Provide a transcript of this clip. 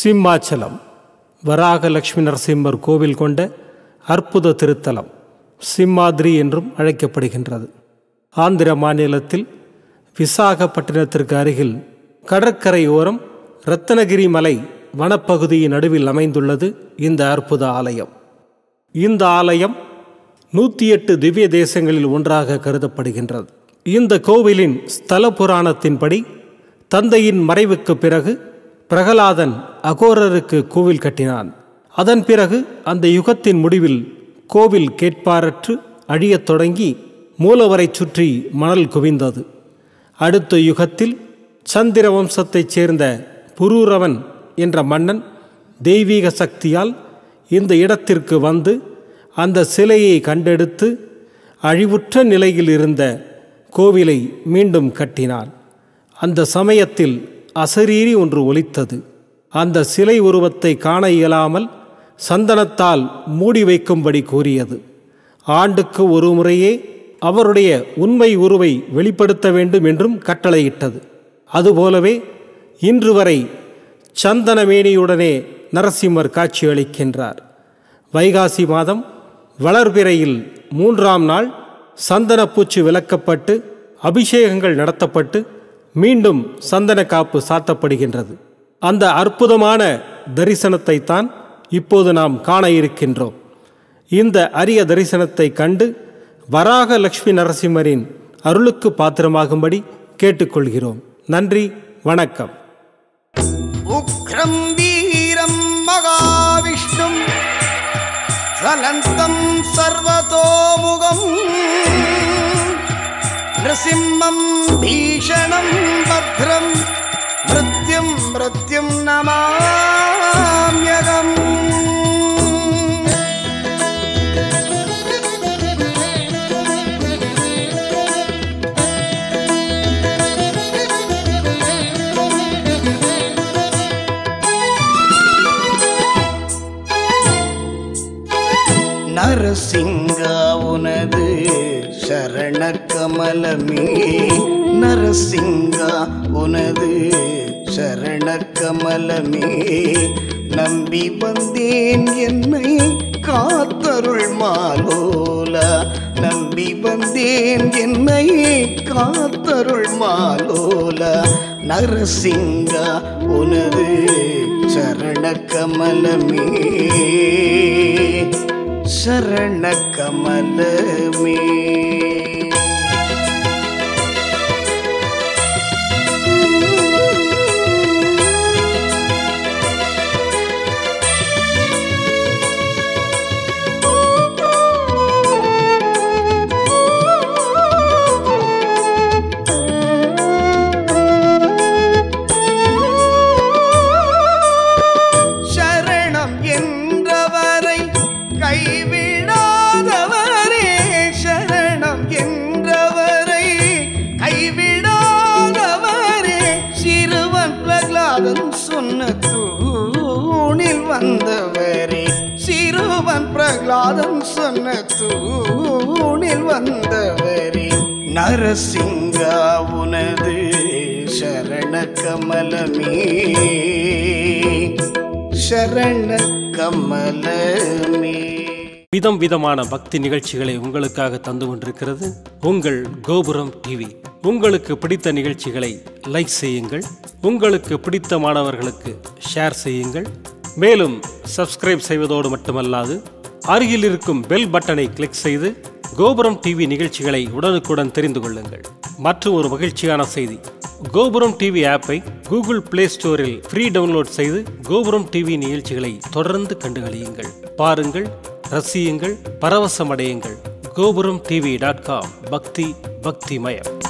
சிம்மாச்சலம் வராக லட்சுமி நரசிம்மர் கோவில் கொண்ட அற்புத திருத்தலம் சிம்மாதிரி என்றும் அழைக்கப்படுகின்றது. ஆந்திர மாநிலத்தில் விசாகப்பட்டினத்திற்கு அருகில் கடற்கரையோரம் ரத்னகிரி மலை வனப்பகுதியின் நடுவில் அமைந்துள்ளது இந்த அற்புத ஆலயம். இந்த ஆலயம் 108 திவ்ய தேசங்களில் ஒன்றாக கருதப்படுகின்றது. இந்த கோவிலின் ஸ்தல புராணத்தின்படி தந்தையின் மறைவுக்கு பிறகு பிரகலாதன் அகோரருக்கு கோவில் கட்டினான். அதன் பிறகு அந்த யுகத்தின் முடிவில் கோவில் கேட்பாரற்று அழியத் தொடங்கி மூலவரை சுற்றி மணல் குவிந்தது. அடுத்த யுகத்தில் சந்திர வம்சத்தைச் சேர்ந்த புரூரவன் என்ற மன்னன் தெய்வீக சக்தியால் இந்த இடத்திற்கு வந்து அந்த சிலையை கண்டெடுத்து அழிவுற்ற நிலையில் இருந்த கோவிலை மீண்டும் கட்டினான். அந்த சமயத்தில் அசரீரி ஒன்று ஒலித்தது. அந்த சிலை உருவத்தை காண இயலாமல் சந்தனத்தால் மூடி வைக்கும்படி கூறியது. ஆண்டுக்கு ஒரு முறையே அவருடைய உண்மை உருவை வெளிப்படுத்த வேண்டும் என்றும் கட்டளையிட்டது. அதுபோலவே இன்று வரை சந்தனமேனியுடனே நரசிம்மர் காட்சியளிக்கின்றார். வைகாசி மாதம் வளர்பிறையில் 3ஆம் நாள் சந்தனப்பூச்சி விலக்கப்பட்டு அபிஷேகங்கள் நடத்தப்பட்டு மீண்டும் சந்தன காப்பு சாத்தப்படுகின்றது. அந்த அற்புதமான தரிசனத்தை தான் இப்போது நாம் காண இருக்கின்றோம். இந்த அரிய தரிசனத்தை கண்டு வராக லட்சுமி நரசிம்மரின் அருளுக்கு பாத்திரமாகும்படி கேட்டுக்கொள்கிறோம். நன்றி, வணக்கம். உக்ரம் வீரம் மகாவிஷ்ணும் ஜலந்தம் சர்வதோமுகம் நரசிம்மம் பீஷணம் பத்ரம் மிருத்யும் மிருத்யும் நமாம்யகம். நரசிங்கா உனது சரண கமலமே, நரசிங்கா உனது சரண கமலமே, நம்பி வந்தேன் என்னை காத்தருள் மாலோலா, நம்பி வந்தேன் என்னை காத்தருள் மாலோலா, நரசிங்கா உனது சரண கமலமே, சரண கமலமே. சரணம் என்றவரை கைவிடாதவரே, சரணம் என்றவரை கைவிடாதவரே, சிறுவன் பிரகலாதன் சொன்ன தூணில் வந்தவரே, சிறுவன் பிரகலாதன் சொன்ன தூணில் வந்தவரே, நரசிங்கா உனது சரண கமலமே, சரண கமலமே. விதம் விதமான பக்தி நிகழ்ச்சிகளை உங்களுக்காக தந்து கொண்டிருக்கிறது உங்கள் கோபுரம் டிவி. உங்களுக்கு பிடித்த நிகழ்ச்சிகளை லைக் செய்யுங்கள், உங்களுக்கு பிடித்த மாணவர்களுக்கு ஷேர் செய்யுங்கள். மேலும் சப்ஸ்கிரைப் செய்வதோடு மட்டுமல்லாது அருகில் இருக்கும் பெல் பட்டனை கிளிக் செய்து கோபுரம் டிவி நிகழ்ச்சிகளை உடனுக்குடன் தெரிந்து கொள்ளுங்கள். மற்றும் ஒரு மகிழ்ச்சியான செய்தி, கோபுரம் டிவி ஆப்பை கூகுள் பிளே ஸ்டோரில் ஃப்ரீ டவுன்லோட் செய்து கோபுரம் டிவி நிகழ்ச்சிகளை தொடர்ந்து கண்டுகளியுங்கள், பாருங்கள், ரசியுங்கள், பரவசமடையுங்கள். gopuramtv.com பக்தி பக்திமயம்.